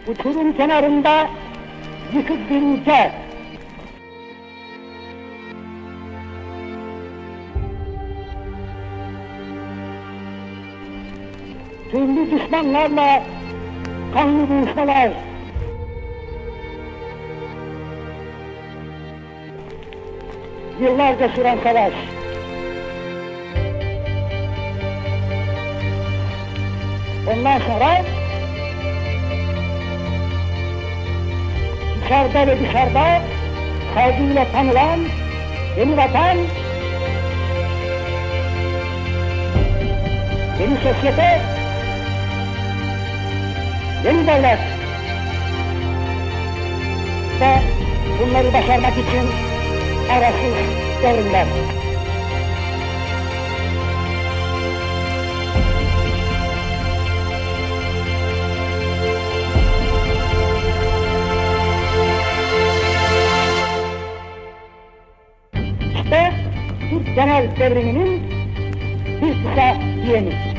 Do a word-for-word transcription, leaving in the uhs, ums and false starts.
uçurum kenarında yıkık bir ülke. Türlü düşmanlarla kanlı buluşmalar, yıllarca süren savaş, ondan sonra dışarıda ve dışarıda saygıyla tanılan yeni vatan, yeni sosyete, yeni devlet ve bunları başarmak için arasız devrimler. İşte Türk genel devriminin bir kısa diyeni.